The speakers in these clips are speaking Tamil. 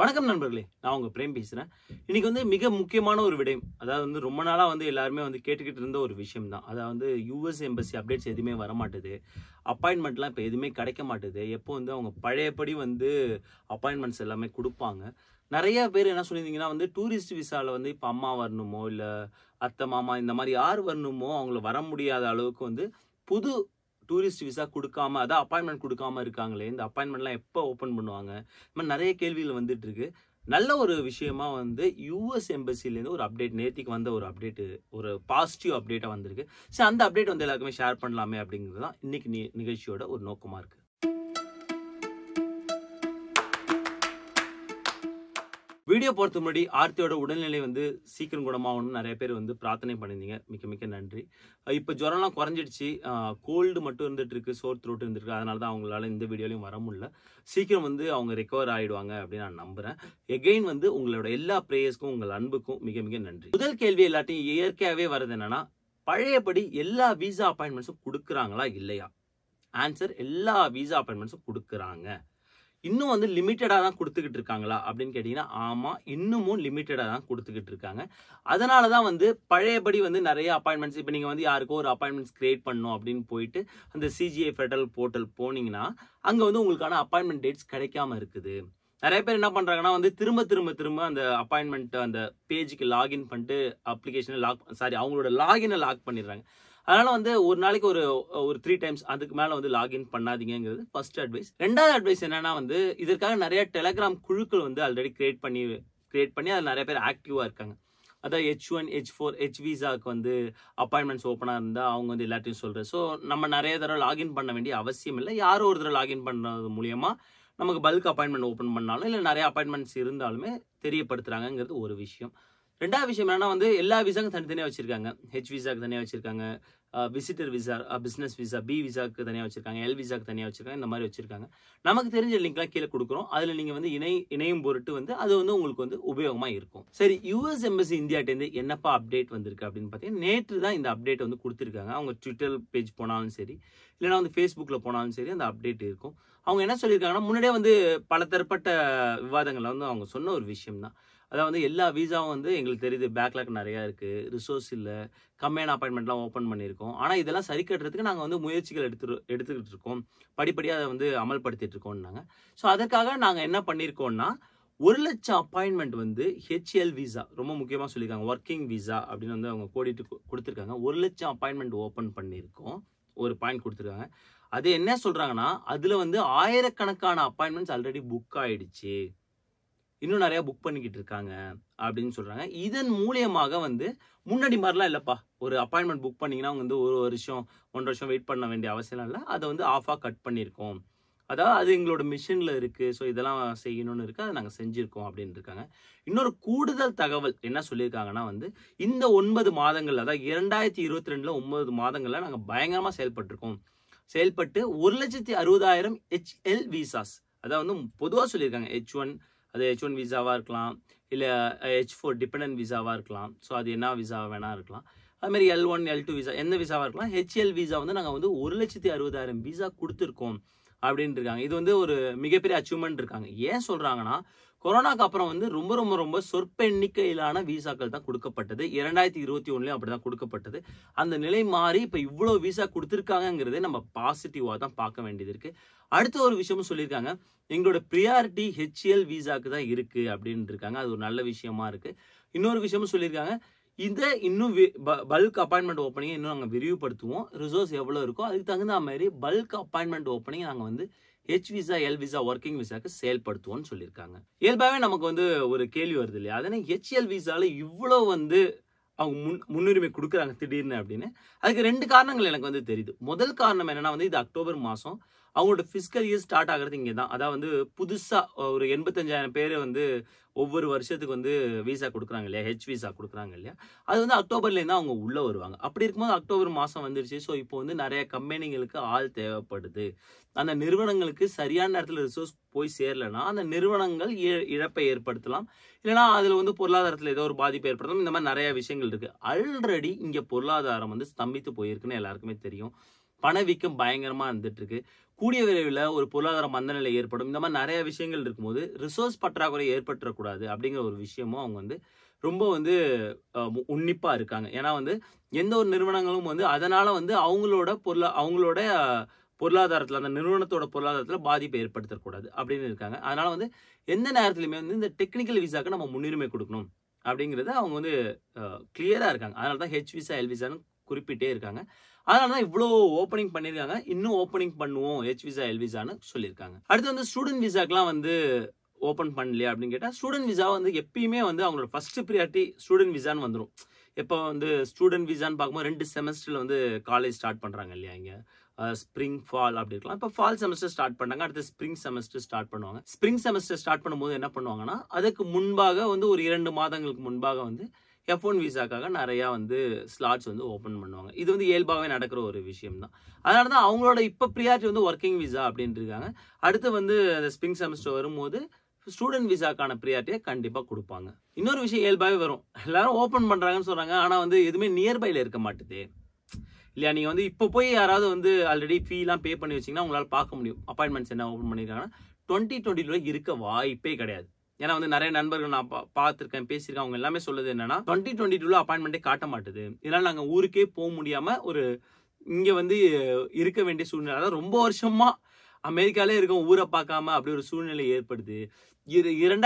வணக்கம் நண்பர்களே, நான் உங்க பிரேம் பேசுறேன். இன்னைக்கு மிக முக்கியமான ஒரு விடயம். அதாவது ரொம்ப நாளா எல்லாருமே கேட்டுக்கிட்டு இருந்த ஒரு விஷயம் தான். அதாவது யுஎஸ் எம்பசி அப்டேட்ஸ் எதுவுமே வர மாட்டுது. அப்பாயின்மெண்ட்லாம் இப்போ எதுவுமே கிடைக்க மாட்டுது. எப்போ அவங்க பழையபடி அப்பாயின்மெண்ட்ஸ் எல்லாமே கொடுப்பாங்க. நிறைய பேர் என்ன சொல்லியிருந்தீங்கன்னா டூரிஸ்ட் விசால இப்போ அம்மா வரணுமோ இல்ல அத்தை மாமா இந்த மாதிரி யார் வரணுமோ அவங்கள வர முடியாத அளவுக்கு புது டூரிஸ்ட் விசா கொடுக்காம அதான் அப்பாயின்மெண்ட் கொடுக்காம இருக்காங்களே, இந்த அப்பாயின்மெண்ட்லாம் எப்போ ஓப்பன் பண்ணுவாங்க? இந்த மாதிரி நிறைய கேள்விகள் வந்துட்டு இருக்கு. நல்ல ஒரு விஷயமா யூஎஸ் எம்பசிலேருந்து ஒரு அப்டேட் நேத்திக்கு வந்த ஒரு அப்டேட், ஒரு பாசிட்டிவ் அப்டேட்டாக வந்திருக்கு. ஸோ அந்த அப்டேட் எல்லாருக்குமே ஷேர் பண்ணலாமே அப்படிங்கிறது தான் இன்னைக்கு நிகழ்ச்சியோட ஒரு நோக்கமாக இருக்கு. வீடியோ போகிறது முன்னாடி ஆர்த்தியோட உடல்நிலை சீக்கிரம் குணமாகணும்னு நிறைய பேர் பிரார்த்தனை பண்ணியிருந்தீங்க. மிக்க மிக்க நன்றி. இப்போ ஜுரம்லாம் குறைஞ்சிடுச்சு. கோல்டு மட்டும் இருந்துட்டு இருக்கு, சோர் த்ரோட் இருந்துருக்கு. அதனால தான் அவங்களால இந்த வீடியோலையும் வர முடியல. சீக்கிரம் அவங்க ரெக்கவர் ஆகிடுவாங்க அப்படின்னு நான் நம்புகிறேன். எகெயின் உங்களோட எல்லா ப்ரேயர்ஸ்க்கும் உங்கள் அன்புக்கும் மிக மிக நன்றி. முதல் கேள்வி எல்லாத்தையும் இயற்கையாகவே வருது என்னன்னா, பழையபடி எல்லா விசா அப்பாயின்மெண்ட்ஸும் கொடுக்குறாங்களா இல்லையா? ஆன்சர், எல்லா விசா அப்பாயின்மெண்ட்ஸும் கொடுக்குறாங்க. இன்னும் லிமிட்டடாக தான் கொடுத்துக்கிட்டு இருக்காங்களா அப்படின்னு கேட்டிங்கன்னா, ஆமாம், இன்னமும் லிமிட்டடாக தான் கொடுத்துக்கிட்டு இருக்காங்க. அதனால தான் பழையபடி நிறைய அப்பாயின்மெண்ட்ஸ் இப்போ நீங்கள் யாருக்கோ ஒரு அப்பாயின்மெண்ட்ஸ் கிரியேட் பண்ணணும் அப்படின்னு போயிட்டு அந்த சிஜிஐ ஃபெடரல் போர்ட்டல் போனீங்கன்னா அங்கே உங்களுக்கான அப்பாயின்மெண்ட் டேட்ஸ் கிடைக்காம இருக்குது. நிறைய பேர் என்ன பண்ணுறாங்கன்னா திரும்ப அந்த அப்பாயின்மெண்ட் அந்த பேஜுக்கு லாகின் பண்ணிட்டு அப்ளிகேஷனை அவங்களோட லாகினை லாக் பண்ணிடுறாங்க. அதனால ஒரு நாளைக்கு ஒரு 3 டைம்ஸ் அதுக்கு மேல லாகின் பண்ணாதீங்கிறது ஃபர்ஸ்ட் அட்வைஸ். ரெண்டாவது அட்வைஸ் என்னன்னா இதற்காக நிறைய டெலகிராம் குழுக்கள் ஆல்ரெடி கிரியேட் பண்ணி அதில் நிறைய பேர் ஆக்டிவா இருக்காங்க. அதாவது H1 H4 H விசாவுக்கு அப்பாயின்மெண்ட்ஸ் ஓப்பனாக இருந்தால் அவங்க எல்லாத்தையும் சொல்கிறேன். ஸோ நம்ம நிறைய தடவை லாகின் பண்ண வேண்டிய அவசியம் இல்லை. யாரோ ஒரு தடவை லாகின் பண்ணுறது மூலியமா நமக்கு பல்க் அப்பாயின்மெண்ட் ஓப்பன் பண்ணாலும் இல்லை நிறைய அப்பாயின்மெண்ட்ஸ் இருந்தாலுமே தெரியப்படுத்துறாங்கிறது ஒரு விஷயம். ரெண்டாவது விஷயம் என்னன்னா எல்லா விசாக்கும் தனித்தனியாக வச்சிருக்காங்க. ஹெச் விசாக்கு தனியாக வச்சிருக்காங்க, visitor visa, business visa, B விசாக்கு தனியாக வச்சிருக்காங்க, எல் விசாக்கு தனியாக வச்சிருக்காங்க. இந்த மாதிரி வச்சிருக்காங்க. நமக்கு தெரிஞ்ச லிங்க்லாம் கீழே கொடுக்குறோம். அதில் நீங்கள் இணையும் பொருட்டு அது உங்களுக்கு உபயோகமாக இருக்கும். சரி, யூஎஸ் எம்பசி இந்தியாட்டேருந்து என்னப்பா அப்டேட் வந்திருக்கு அப்படின்னு பார்த்தீங்கன்னா, நேற்று தான் இந்த அப்டேட் கொடுத்துருக்காங்க. அவங்க ட்விட்டர் பேஜ் போனாலும் சரி, இல்லைனா ஃபேஸ்புக்கில் போனாலும் சரி அந்த அப்டேட் இருக்கும். அவங்க என்ன சொல்லியிருக்காங்கன்னா, முன்னாடியே பல தரப்பட்ட விவாதங்களில் அவங்க சொன்ன ஒரு விஷயம் தான். அதாவது எல்லா விசாவும் எங்களுக்கு தெரியுது பேக்லாக் நிறையா இருக்குது, ரிசோர்ஸ் இல்லை, கம்மியான அப்பாயின்மெண்ட்லாம் ஓப்பன் பண்ணியிருக்கோம். ஆனால் இதெல்லாம் சரி கட்டுறதுக்கு நாங்கள் முயற்சிகள் எடுத்துக்கிட்டு இருக்கோம், படிப்படியாக அதை அமல்படுத்திட்டு இருக்கோம்னாங்க. ஸோ அதற்காக நாங்கள் என்ன பண்ணியிருக்கோம்னா 1,00,000 அப்பாயின்மெண்ட் ஹெச்எல் விசா, ரொம்ப முக்கியமாக சொல்லியிருக்காங்க, ஒர்க்கிங் விசா அப்படின்னு அவங்க கோடிட்டு கொடுத்துருக்காங்க. 1,00,000 அப்பாயின்மெண்ட் ஓப்பன் பண்ணியிருக்கோம், ஒரு பாயிண்ட் கொடுத்துருக்காங்க. அது என்ன சொல்கிறாங்கன்னா, அதில் ஆயிரக்கணக்கான அப்பாயின்மெண்ட்ஸ் ஆல்ரெடி புக் ஆகிடுச்சு, இன்னும் நிறைய புக் பண்ணிக்கிட்டு இருக்காங்க அப்படின்னு சொல்றாங்க. இதன் மூலியமாக முன்னாடி மாதிரிலாம் இல்லப்பா, ஒரு அப்பாயின்மெண்ட் புக் பண்ணீங்கன்னா அவங்க ஒரு வருஷம் 1.5 வருஷம் வெயிட் பண்ண வேண்டிய அவசியம் இல்லை, அதை ஆஃபாக கட் பண்ணியிருக்கோம். அதாவது அது எங்களோட மிஷினில் இருக்குது, ஸோ இதெல்லாம் செய்யணும்னு இருக்குது, அதை நாங்கள் செஞ்சுருக்கோம் அப்படின்னு இருக்காங்க. இன்னொரு கூடுதல் தகவல் என்ன சொல்லியிருக்காங்கன்னா இந்த 9 மாதங்கள், அதாவது 2022 9 மாதங்களில் நாங்கள் பயங்கரமாக செயல்பட்டு 1,60,000 HL விசாஸ், அதாவது பொதுவாக சொல்லியிருக்காங்க H1, அது H1 விசாவாக இருக்கலாம், இல்லை H4 டிபெண்டன்ட் விசாவாக இருக்கலாம். ஸோ அது என்ன விசாவாக வேணா இருக்கலாம். அதுமாதிரி L1 L2 விசா எந்த விசாவாக இருக்கலாம். HL விசா நாங்கள் 1,60,000 விசா கொடுத்துருக்கோம் அப்படின்னு இருக்காங்க. இது ஒரு மிகப்பெரிய அச்சீவ்மெண்ட் இருக்காங்க. ஏன் சொல்கிறாங்கன்னா, கொரோனாக்கு அப்புறம் ரொம்ப ரொம்ப ரொம்ப சொற்ப எண்ணிக்கையிலான விசாக்கள் தான் கொடுக்கப்பட்டது. 2021 அப்படி தான் கொடுக்கப்பட்டது. அந்த நிலை மாறி இப்போ இவ்வளோ விசா கொடுத்துருக்காங்கிறதே நம்ம பாசிட்டிவாக தான் பார்க்க வேண்டியது இருக்குது. அடுத்த ஒரு விஷயமும் சொல்லியிருக்காங்க, எங்களோட ப்ரியாரிட்டி ஹெச்எல் விசாக்கு தான் இருக்குது அப்படின்னு இருக்காங்க. அது ஒரு நல்ல விஷயமா இருக்குது. இன்னொரு விஷயமும் சொல்லியிருக்காங்க, இதை இன்னும் பல்க் அப்பாயின்மெண்ட் ஓப்பனிங் இன்னும் நாங்கள் விரிவுபடுத்துவோம். ரிசோர்ஸ் எவ்வளோ இருக்கோ அதுக்கு தகுந்த மாதிரி பல்க் அப்பாயின்மெண்ட் ஓப்பனிங் நாங்கள் H visa, L visa, working விசாக்கு செயல்படுத்துவோம்னு சொல்லியிருக்காங்க. இயல்பாகவே நமக்கு ஒரு கேள்வி வருது இல்லையா, அதனால் ஹெச்எல் விசாவில் இவ்வளோ அவங்க முன்னுரிமை கொடுக்குறாங்க திடீர்னு அப்படின்னு. அதுக்கு 2 காரணங்கள் எனக்கு தெரியுது. முதல் காரணம் என்னன்னா இது அக்டோபர் மாதம், அவங்களோட ஃபிஸ்கல் இயர் ஸ்டார்ட் ஆகிறது இங்கே தான். அதாவது புதுசாக ஒரு 85,000 பேர் ஒவ்வொரு வருஷத்துக்கு விசா கொடுக்குறாங்க இல்லையா, ஹெச் விசா கொடுக்குறாங்க இல்லையா, அது அக்டோபர்லேருந்து அவங்க உள்ளே வருவாங்க. அப்படி இருக்கும்போது அக்டோபர் மாதம் வந்துருச்சு. ஸோ இப்போ நிறைய கம்பெனிகளுக்கு ஆள் தேவைப்படுது. அந்த நிறுவனங்களுக்கு சரியான நேரத்தில் ரிசோர்ஸ் போய் சேரலைன்னா அந்த நிறுவனங்கள் இழப்பை ஏற்படுத்தலாம், இல்லைனா அதில் பொருளாதாரத்தில் ஏதோ ஒரு பாதிப்பு ஏற்படுத்தலாம். இந்த மாதிரி நிறைய விஷயங்கள் இருக்குது. ஆல்ரெடி இங்கே பொருளாதாரம் ஸ்தம்பித்து போயிருக்குன்னு எல்லாருக்குமே தெரியும். பணவீக்கம் பயங்கரமாக இருந்துட்டு இருக்கு. கூடிய விரைவில் ஒரு பொருளாதார மந்தநிலை ஏற்படும். இந்த மாதிரி நிறைய விஷயங்கள் இருக்கும்போது ரிசோர்ஸ் பற்றாக்குறை ஏற்பட்டுறக்கூடாது அப்படிங்கிற ஒரு விஷயமும் அவங்க வந்து ரொம்ப வந்து உன்னிப்பா இருக்காங்க. ஏன்னா வந்து எந்த ஒரு நிறுவனங்களும் வந்து அதனால வந்து அவங்களோட பொருளாதாரத்தில், அந்த நிறுவனத்தோட பொருளாதாரத்தில் பாதிப்பை ஏற்படுத்தக்கூடாது அப்படின்னு இருக்காங்க. அதனால வந்து எந்த நேரத்திலுமே வந்து இந்த டெக்னிக்கல் விசாக்கு நம்ம முன்னுரிமை கொடுக்கணும் அப்படிங்கிறது அவங்க வந்து கிளியரா இருக்காங்க. அதனால தான் ஹெச் விசா, எல் விசான்னு குறிப்பிட்டே இருக்காங்க. அதனால தான் இவ்வளோ ஓப்பனிங் பண்ணியிருக்காங்க. இன்னும் ஓப்பனிங் பண்ணுவோம் ஹெச் விசா, எல் விசான்னு சொல்லியிருக்காங்க. அடுத்து வந்து ஸ்டூடெண்ட் விசாக்கெலாம் வந்து ஓப்பன் பண்ணலையா அப்படின்னு கேட்டால், ஸ்டூடெண்ட் விசா வந்து எப்பயுமே வந்து அவங்களோட ஃபர்ஸ்ட் ப்ரியாரிட்டி ஸ்டூடெண்ட் விசான்னு வந்துடும். இப்போ வந்து ஸ்டூடெண்ட் விசான்னு பார்க்கும்போது 2 செமஸ்டரில் வந்து காலேஜ் ஸ்டார்ட் பண்ணுறாங்க இல்லையா? இங்கே ஸ்ப்ரிங், ஃபால் அப்படி இருக்கலாம். இப்போ ஃபால் செமஸ்டர் ஸ்டார்ட் பண்ணாங்க, அடுத்து ஸ்ப்ரிங் செமஸ்டர் ஸ்டார்ட் பண்ணுவாங்க. ஸ்ப்ரிங் செமஸ்டர் ஸ்டார்ட் பண்ணும்போது என்ன பண்ணுவாங்கன்னா, அதுக்கு முன்பாக வந்து ஒரு 2 மாதங்களுக்கு முன்பாக வந்து F1 விசாக்காக நிறையா வந்து ஸ்லாட்ஸ் வந்து ஓப்பன் பண்ணுவாங்க. இது வந்து இயல்பாகவே நடக்கிற ஒரு விஷயம் தான். அதனால தான் அவங்களோட இப்போ ப்ரியாரிட்டி வந்து ஒர்க்கிங் விசா அப்படின்ட்டு இருக்காங்க. அடுத்து வந்து அந்த ஸ்ப்ரிங் செமஸ்டர் வரும்போது ஸ்டூடெண்ட் விசாக்கான ப்ரியாரிட்டியை கண்டிப்பாக கொடுப்பாங்க. இன்னொரு விஷயம் இயல்பாகவே வரும். எல்லாரும் ஓப்பன் பண்ணுறாங்கன்னு சொல்கிறாங்க, ஆனால் வந்து எதுவுமே நியர்பையில் இருக்க மாட்டுது இல்லையா? நீங்கள் வந்து இப்போ போய் யாராவது வந்து ஆல்ரெடி ஃபீலாம் பே பண்ணி வச்சிங்கன்னா உங்களால் பார்க்க முடியும் அப்பாயின்மெண்ட்ஸ் என்ன ஓப்பன் பண்ணியிருக்காங்கன்னா. 2022 இருக்க வாய்ப்பே கிடையாது. ஏன்னா வந்து நிறைய நண்பர்கள் நான் பார்த்துருக்கேன், பேசியிருக்கேன். அவங்க எல்லாமே சொல்லுது என்னன்னா 2022 அப்பாயின்மெண்ட்டே காட்ட மாட்டுது. இதனால் நாங்கள் ஊருக்கே போக முடியாமல் ஒரு இங்கே வந்து இருக்க வேண்டிய சூழ்நிலை. அதாவது ரொம்ப வருஷமா அமெரிக்காலே இருக்கோம், ஊரை பார்க்காம அப்படி ஒரு சூழ்நிலை ஏற்படுது. இது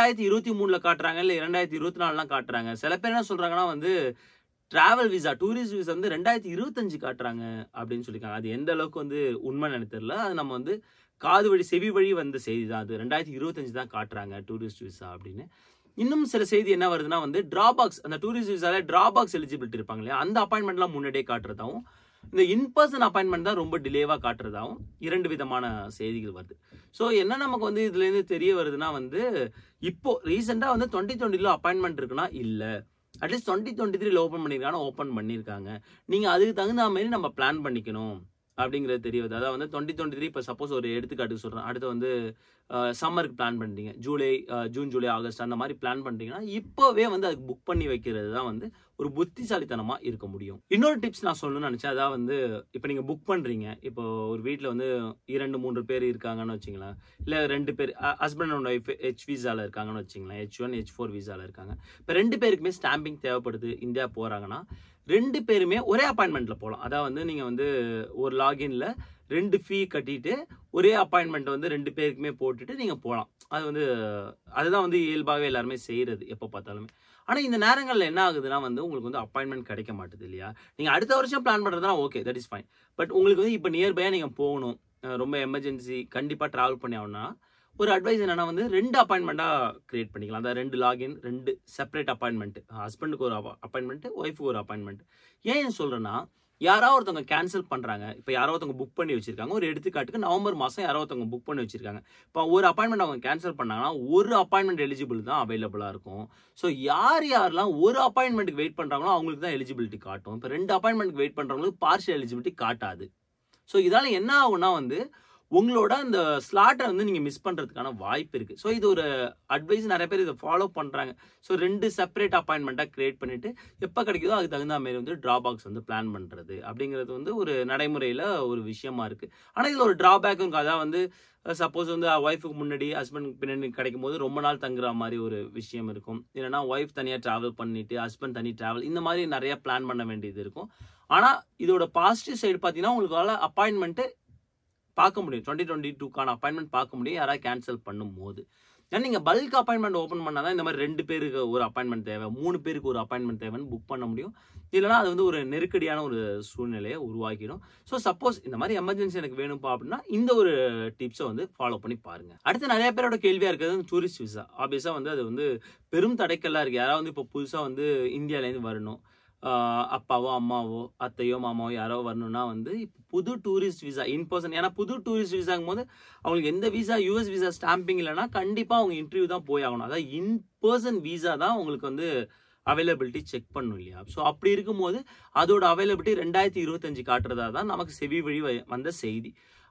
2023 காட்டுறாங்க, இல்லை 2024 காட்டுறாங்க. சில பேர் என்ன சொல்றாங்கன்னா வந்து டிராவல் விசா, டூரிஸ்ட் விசா வந்து 2025 காட்டுறாங்க அப்படின்னு சொல்லியிருக்காங்க. அது எந்த அளவுக்கு வந்து உண்மைன்னு எனக்கு தெரியல. அது நம்ம வந்து காது வழி செவி வழி வந்த செய்தி தான். அது 2025 தான் காட்டுறாங்க டூரிஸ்ட் விசா அப்படின்னு. இன்னும் சில செய்தி என்ன வருதுன்னா வந்து டிராபாக்ஸ், அந்த டூரிஸ்ட் விசால டிராபாக்ஸ் எலிஜிபிலிட்டி இருப்பாங்க இல்லையா, அந்த அப்பாயின்மெண்ட்லாம் முன்னாடியே காட்டுறதாவும், இந்த இன்பர்சன் அப்பாயின்மெண்ட் தான் ரொம்ப டிலேவாக காட்டுறதாவும் 2 விதமான செய்திகள் வருது. ஸோ என்ன நமக்கு வந்து இதுலேருந்து தெரிய வருதுன்னா வந்து இப்போ ரீசெண்டாக வந்து 2020 அப்பாயின்மெண்ட் இருக்குன்னா இல்லை, அட்லீஸ்ட் 2023 ஓப்பன் பண்ணியிருக்காங்கன்னா ஓப்பன் பண்ணியிருக்காங்க. நீங்கள் அதுக்கு தகுந்த மாதிரி நம்ம பிளான் பண்ணிக்கணும் அப்படிங்கிறது தெரிய வருது. அதாவது வந்து 2023 இப்போ சப்போஸ் ஒரு எடுத்துக்காட்டுக்கு சொல்கிறேன், அடுத்து வந்து சம்மருக்கு பிளான் பண்ணிட்டீங்க, ஜூன், ஜூலை, ஆகஸ்ட் அந்த மாதிரி பிளான் பண்ணிட்டீங்கன்னா இப்போவே வந்து அதுக்கு புக் பண்ணி வைக்கிறது தான் வந்து ஒரு புத்திசாலித்தனமாக இருக்க முடியும். இன்னொரு டிப்ஸ் நான் சொல்லணும்னு நினச்சேன். அதாவது வந்து இப்போ நீங்கள் புக் பண்ணுறீங்க, இப்போ ஒரு வீட்டில் வந்து 2-3 பேர் இருக்காங்கன்னு வச்சிங்களேன், இல்லை 2 பேர் ஹஸ்பண்ட் அண்ட் ஒய்ஃப் ஹெச் விசாவில் இருக்காங்கன்னு வச்சிங்களேன், H1, H4 விசாவில் இருக்காங்க. இப்போ 2 பேருக்குமே ஸ்டாம்பிங் தேவைப்படுது, இந்தியா போகிறாங்கன்னா 2 பேருமே ஒரே அப்பாயின்மெண்ட்டில் போகலாம். அதாவது வந்து நீங்கள் வந்து ஒரு லாகின்ல 2 ஃபீ கட்டிட்டு ஒரே அப்பாயின்மெண்ட் வந்து 2 பேருக்குமே போட்டுட்டு நீங்கள் போகலாம். அது வந்து அதுதான் வந்து இயல்பாகவே எல்லாருமே செய்கிறது எப்போ பார்த்தாலுமே. ஆனால் இந்த நேரங்களில் என்ன ஆகுதுன்னா வந்து உங்களுக்கு வந்து அப்பாயின்மெண்ட் கிடைக்க மாட்டுது இல்லையா? நீங்கள் அடுத்த வருஷம் பிளான் பண்ணுறதுனா okay, that is fine. But உங்களுக்கு வந்து இப்போ நியர்பையாக நீங்கள் போகணும், ரொம்ப எமர்ஜென்சி, கண்டிப்பாக ட்ராவல் பண்ணி ஆகணும்னா ஒரு அட்வைஸ் என்னன்னா வந்து 2 அப்பாயின்மெண்ட்டாக கிரியேட் பண்ணிக்கலாம். அதாவது 2 லாகின், 2 செப்பரேட் அப்பாயின்மெண்ட். ஹஸ்பண்டுக்கு ஒரு அப்பாயின்மெண்ட், ஒய்ஃபுக்கு ஒரு அப்பாயின்மெண்ட். ஏன் சொல்கிறேன்னா, யாராவது ஒருத்தவங்க கேன்சல் பண்ணுறாங்க, இப்போ யாரோ ஒருத்தவங்க புக் பண்ணி வச்சிருக்காங்க. ஒரு எடுத்துக்காட்டுக்கு நவம்பர் மாதம் யாரோ ஒருத்தவங்க புக் பண்ணி வச்சிருக்காங்க. இப்போ ஒரு அப்பாயின்மெண்ட் அவங்க கேன்சல் பண்ணாங்கன்னா ஒரு அப்பாயின்மெண்ட் எலிஜிபிள் தான் அவைலபிளாக இருக்கும். ஸோ யாரெல்லாம் ஒரு அப்பாயின்மெண்ட்டுக்கு வெயிட் பண்ணுறாங்களோ அவங்களுக்கு தான் எலிஜிபிலிட்டி காட்டும். இப்போ 2 அப்பாயின்மெண்ட்டுக்கு வெயிட் பண்ணுறவங்களுக்கு பார்ஷியல் எலிஜிபிலிட்டி காட்டாது. ஸோ இதனால் என்ன ஆகும்னா வந்து உங்களோட அந்த ஸ்லாட்டை வந்து நீங்கள் மிஸ் பண்ணுறதுக்கான வாய்ப்பு இருக்குது. ஸோ இது ஒரு அட்வைஸ், நிறைய பேர் இதை ஃபாலோ பண்ணுறாங்க. ஸோ 2 செப்பரேட் அப்பாயின்மெண்ட்டாக கிரியேட் பண்ணிவிட்டு எப்போ கிடைக்குதோ அதுக்கு தகுந்த மாதிரி வந்து ட்ராபாக்ஸ் வந்து பிளான் பண்ணுறது அப்படிங்கிறது வந்து ஒரு நடைமுறையில் ஒரு விஷயமா இருக்குது. ஆனால் இதில் ஒரு ட்ராபேக்கும் இருக்குது. அதான் வந்து சப்போஸ் வந்து ஒய்ஃபுக்கு முன்னாடி ஹஸ்பண்ட் பின்னாடி கிடைக்கும் போது ரொம்ப நாள் தங்குற மாதிரி ஒரு விஷயம் இருக்கும். இல்லைன்னா ஒய்ஃப் தனியாக ட்ராவல் பண்ணிவிட்டு ஹஸ்பண்ட் தனி ட்ராவல், இந்த மாதிரி நிறைய பிளான் பண்ண வேண்டியது இருக்கும். ஆனால் இதோட பாசிட்டிவ் சைடு பார்த்தீங்கன்னா உங்களுக்கு அப்பாயின்மெண்ட்டு பார்க்க முடியும். 2022க்கான அப்பாயின்மெண்ட் பார்க்க முடியும் யாராவது கேன்சல் பண்ணும்போது. ஏன்னா நீங்கள் பல்க் அப்பாயின்மெண்ட் ஓப்பன் பண்ணால் தான் இந்த மாதிரி 2 பேருக்கு ஒரு அப்பாயின்மெண்ட் தேவை, 3 பேருக்கு ஒரு அப்பாயின்மெண்ட் தேவைன்னு புக் பண்ண முடியும். இல்லைனா அது வந்து ஒரு நெருக்கடியான ஒரு சூழ்நிலையை உருவாக்கிடும். ஸோ சப்போஸ் இந்த மாதிரி எமர்ஜென்சி எனக்கு வேணும்ப்பா அப்படின்னா இந்த ஒரு டிப்ஸை வந்து ஃபாலோ பண்ணி பாருங்கள். அடுத்து நிறைய பேரோட கேள்வியாக இருக்கிறது டூரிஸ்ட் விசா. ஆப்வியஸாக வந்து அது வந்து பெரும் தடைக்கல்லாம் இருக்குது. யாராவது வந்து இப்போ புதுசாக வந்து இந்தியாவிலேருந்து வரணும், அப்பாவோ அம்மாவோ அத்தையோ மாமாவோ யாரோ வரணும்னா வந்து இப்போ புது டூரிஸ்ட் விசா இன்பர்சன், ஏன்னா புது டூரிஸ்ட் விசாங்கும் போது அவங்களுக்கு எந்த விசா US விசா ஸ்டாம்பிங் இல்லைன்னா கண்டிப்பாக அவங்க இன்டர்வியூ தான் போய் ஆகணும். அதாவது இன்பர்சன் விசா தான் உங்களுக்கு வந்து அவைலபிலிட்டி செக் பண்ணும் இல்லையா? ஸோ அப்படி இருக்கும்போது அதோட அவைலபிலிட்டி 2025 காட்டுறதா தான் நமக்கு செவி வழி வந்த செய்தி.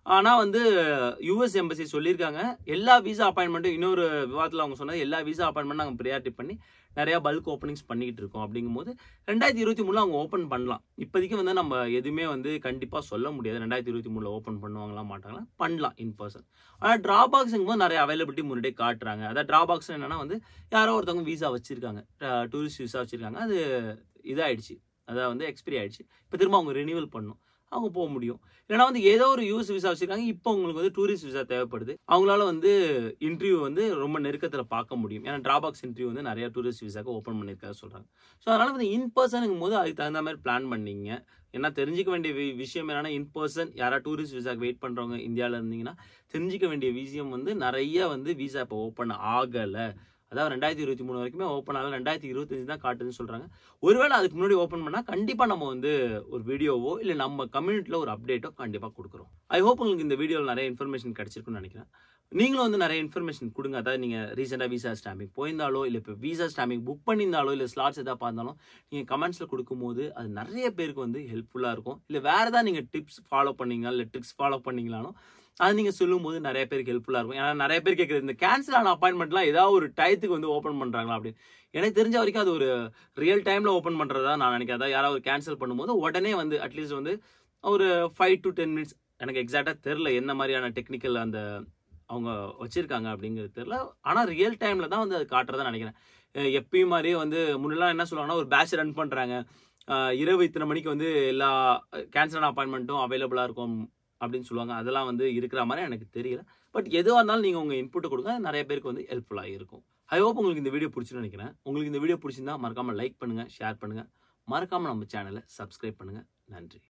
ஆனால் வந்து யூஎஸ் எம்பசி சொல்லியிருக்காங்க எல்லா விசா அப்பாயின்மெண்ட்டும், இன்னொரு விவாதத்தில் அவங்க சொன்னது எல்லா விசா அப்பாயின்மெண்ட் நாங்கள் ப்ரியாரிட்டி பண்ணி நிறையா பல்க் ஓப்பனிங்ஸ் பண்ணிக்கிட்டு இருக்கோம். அப்படிங்கும்போது 2023 அவங்க ஓப்பன் பண்ணலாம். இப்போதைக்கு வந்து நம்ம எதுவுமே வந்து கண்டிப்பாக சொல்ல முடியாது 2023 ஓப்பன் பண்ணுவாங்களா மாட்டாங்களா, பண்ணலாம் இன் பர்சன். ஆனால் ட்ராபாக்ஸுங்கும் போது நிறைய அவைலபிலிட்டி முன்னாடியே காட்டுறாங்க. அதாவது ட்ராபாக்ஸ் என்னன்னா வந்து யாரோ ஒருத்தவங்க விசா வச்சிருக்காங்க, டூரிஸ்ட் விசா வச்சிருக்காங்க, அது இதாகிடுச்சு, அதாவது வந்து எக்ஸ்பிரி ஆயிடுச்சு. இப்போ திரும்ப அவங்க ரினியூவல் பண்ணணும், அவங்க போக முடியும். இல்லைனா வந்து ஏதோ ஒரு யூஎஸ் விசா வச்சிருக்காங்க, இப்போ உங்களுக்கு வந்து டூரிஸ்ட் விசா தேவைப்படுது, அவங்களால வந்து இன்டர்வியூ வந்து ரொம்ப நெருக்கத்தில் பார்க்க முடியும். ஏன்னா டிராபாக்ஸ் இன்டர்வியூ வந்து நிறைய டூரிஸ்ட் விசாக்கு ஓப்பன் பண்ணியிருக்காங்க சொல்கிறாங்க. ஸோ அதனால வந்து இன் பர்சனுங்கும் போது அதுக்கு தகுந்த மாதிரி பிளான் பண்ணிங்க. ஏன்னா தெரிஞ்சிக்க வேண்டிய விஷயம் என்னன்னா, இன் பர்சன் யாராவது டூரிஸ்ட் விசாக்கு வெயிட் பண்ணுறவங்க இந்தியாவில் இருந்தீங்கன்னா தெரிஞ்சிக்க வேண்டிய விஷயம் வந்து நிறைய வந்து விசா இப்போ ஓப்பன் ஆகலை. அதாவது 2023 வரைக்குமே ஓப்பன் ஆகல, 2025 தான் காட்டுதுன்னு சொல்கிறாங்க. ஒருவேளை அதுக்கு முன்னாடி ஓப்பன் பண்ணால் கண்டிப்பாக நம்ம வந்து ஒரு வீடியோவோ இல்லை நம்ம கம்யூனிட்டியில் ஒரு அப்டேட்டோ கண்டிப்பாக கொடுக்குறோம். ஐ ஹோப் உங்களுக்கு இந்த வீடியோவில் நிறைய இன்ஃபர்மேஷன் கிடைச்சிருக்குன்னு நினைக்கிறேன். நீங்களும் வந்து நிறைய இன்ஃபர்மேஷன் கொடுங்க. அதாவது நீங்கள் ரீசெண்டாக விசா ஸ்டாம்பிங் போயிருந்தாலோ, இல்லை இப்போ விசா ஸ்டாம்பிங் புக் பண்ணியிருந்தாலோ, இல்லை ஸ்லாட்ஸ் எதாவது பார்த்தாலும் நீங்கள் கமெண்ட்ஸில் கொடுக்கும்போது அது நிறைய பேருக்கு வந்து ஹெல்ப்ஃபுல்லாக இருக்கும். இல்லை வேறு ஏதாவது நீங்கள் டிப்ஸ் ஃபாலோ பண்ணீங்களா, இல்லை ட்ரிக்ஸ் ஃபாலோ பண்ணீங்களானோ அது நீங்கள் சொல்லும்போது நிறைய பேருக்கு ஹெல்ப்ஃபுல்லாக இருக்கும். ஏன்னா நிறைய பேர் கேட்குறது, இந்த கேன்சல் ஆன அப்பாயின்மெண்ட்லாம் ஏதாவது ஒரு டயத்துக்கு வந்து ஓப்பன் பண்ணுறாங்களா அப்படின்னு. எனக்கு தெரிஞ்ச வரைக்கும் அது ஒரு ரியல் டைமில் ஓப்பன் பண்ணுறதா நான் நினைக்கிறேன். அதாவது யாராவது கேன்சல் பண்ணும்போது உடனே வந்து அட்லீஸ்ட் வந்து ஒரு 5 to 10 minutes, எனக்கு எக்ஸாக்டாக தெரில என்ன மாதிரியான டெக்னிக்கல் அந்த அவங்க வச்சுருக்காங்க அப்படிங்கிறது தெரில. ஆனால் ரியல் டைமில் தான் வந்து அது காட்டுறதா நினைக்கிறேன். எப்பயும் மாதிரியே வந்து முன்னெல்லாம் என்ன சொல்லுவாங்கன்னா, ஒரு பேட்ச் ரன் பண்ணுறாங்க, இரவு இத்தனை மணிக்கு வந்து எல்லா கேன்சல் ஆன அப்பாயின்மெண்ட்டும் அவைலபிளாக இருக்கும் அப்படின்னு சொல்லுவாங்க. அதெல்லாம் வந்து இருக்கிற மாதிரி எனக்கு தெரியல. பட் எதுவாக இருந்தாலும் நீங்கள் உங்கள் இன்புட்டை கொடுங்க, நிறைய பேருக்கு வந்து ஹெல்ப்ஃபுல்லாக இருக்கும். ஐ ஹோப் உங்களுக்கு இந்த வீடியோ பிடிச்சுன்னு நினைக்கிறேன். உங்களுக்கு இந்த வீடியோ பிடிச்சிருந்தா மறக்காமல் லைக் பண்ணுங்கள், ஷேர் பண்ணுங்கள், மறக்காமல் நம்ம சேனலை சப்ஸ்கிரைப் பண்ணுங்கள். நன்றி.